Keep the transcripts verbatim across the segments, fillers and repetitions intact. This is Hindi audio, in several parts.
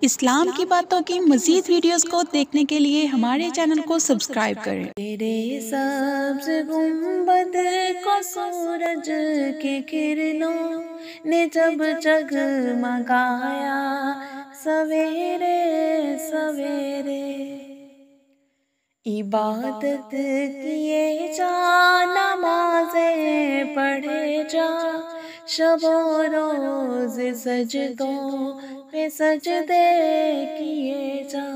इस्लाम की बातों की मज़ीद वीडियोस को देखने के लिए हमारे चैनल को सब्सक्राइब करें। तेरे सब्ज़ गुंबद को सूरज की किरणों ने जब जगमगाया सवेरे सवेरे, इबादत किए जा, नमाज़ें पढ़े जा, शबो रोज़ सजदों पे सजदे किए जा।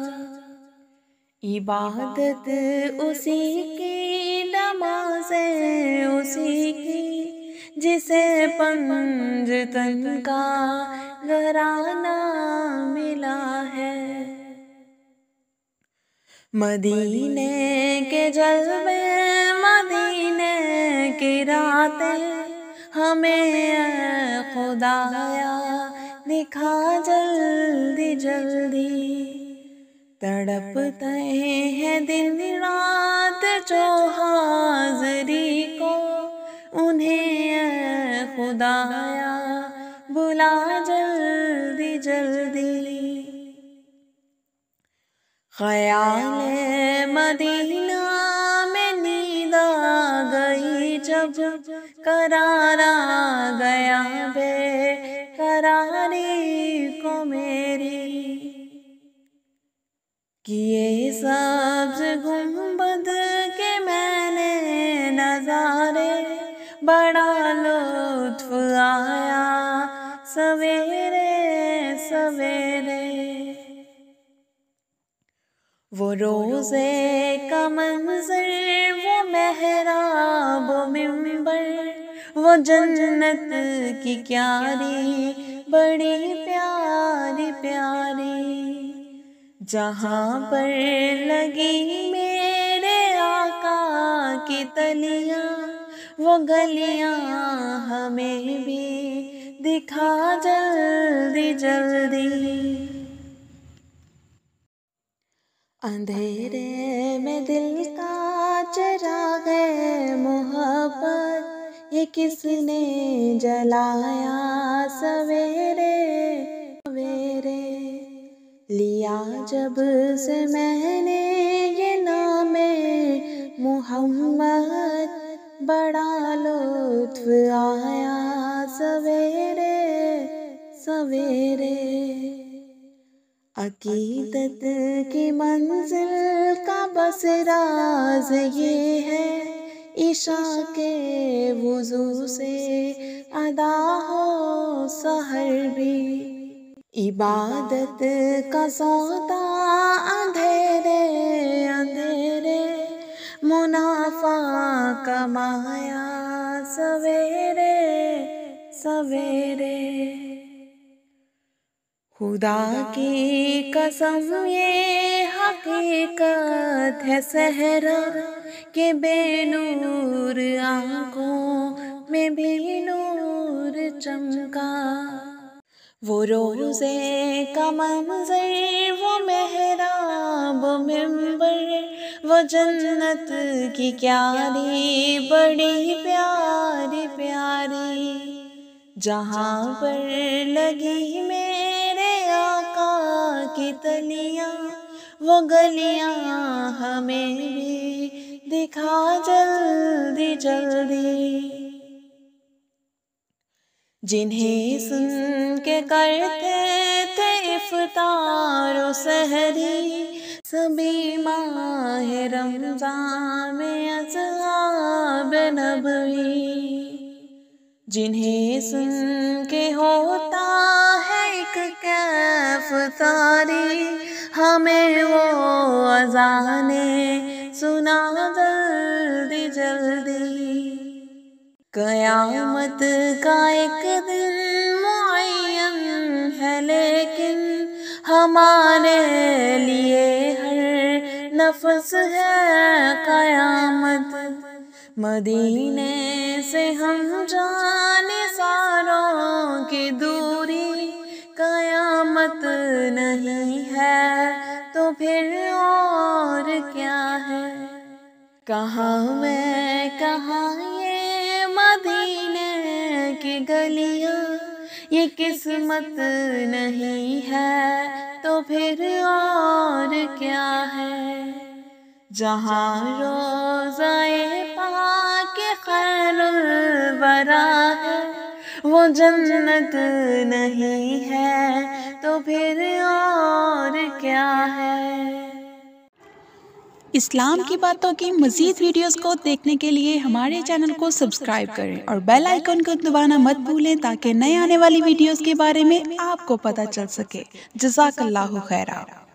इबादत उसी की, नमाज़ें उसी की, जिसे पंजतन का घराना मिला है। मदीने के जलवे, मदीने की रातें, हमें खुदाया दिखा जल्दी जल्दी। तड़पते हैं दिन रात जो हाज़री को, उन्हें खुदाया बुला जल्दी जल्दी। ख़याले मदीना में नींद आ गई जब, करारा गया बेकरारी को मेरी। किए सब्ज़ गुंबद के मैंने नज़ारे, बड़ा लुत्फ़ आया सवेरे सवेरे। वो रोज़े का मंज़र, वो मेहराब मिंबर, वो जन्नत की क्यारी बड़ी प्यारी प्यारी, जहाँ पर लगी मेरे आका की तलियाँ, वो गलियाँ हमें भी दिखा जल्दी जल्दी। अंधेरे में दिल का चिराग मोहब्बत, ये किसने जलाया सवेरे सवेरे। लिया जब से मैंने ये नाम मुहम्मद, बड़ा लुत्फ़ आया सवेरे सवेरे। अकीदत की मंजिल का बस राज ये है, इशा के वुज़ू से अदा हो सहर भी। इबादत का सौदा अंधेरे अंधेरे, मुनाफा कमाया सवेरे सवेरे। खुदा की कसम ये हकीकत है सहरा, के बेनूर आँखों में भी नूर चमका। वो रोज़े का मंज़र, वो मेहराब मिंबर, वो जन्नत की क्यारी बड़ी प्यारी प्यारी, जहाँ पर लगी मेरे आका की तलियाँ, वो गलियाँ हमें भी दिखा जल्दी जल्दी। जिन्हें सुन के करते थे इफ्तार और सहरी, सभी माह रमज़ान में अस्हाब नबवी। जिन्हें सुन के होता है एक कैफ तारी, हमें वो अज़ाने सुना जल्दी जल्दी। क़यामत का एक दिन मुअय्यन है, लेकिन हमारे लिए हर नफ्स है क़यामत। मदीने से हम जाने सारों की दूरी, क़यामत नहीं है तो फिर और क्या है। कहाँ मैं कहाँ ये मदीने की गलियाँ, ये किस्मत नहीं है तो तो फिर और क्या है। जहाँ रोज़ाए पाक खैरुल वरा है वो जन्नत नहीं है तो फिर और क्या है। इस्लाम की बातों की मज़ीद वीडियोस को देखने के लिए हमारे चैनल को सब्सक्राइब करें और बेल आइकन को दबाना मत भूलें ताकि नए आने वाली वीडियोस के बारे में आपको पता चल सके। जज़ाकल्लाहु खैरा।